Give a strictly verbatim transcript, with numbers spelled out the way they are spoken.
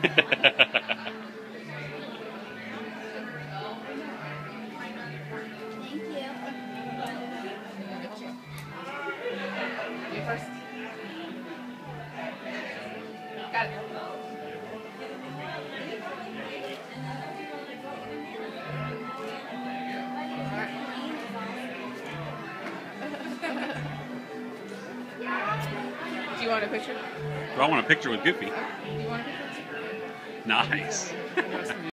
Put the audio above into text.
You first. Got it. Do you want a picture? Do I want a picture with Goofy? Do you want a picture? Nice.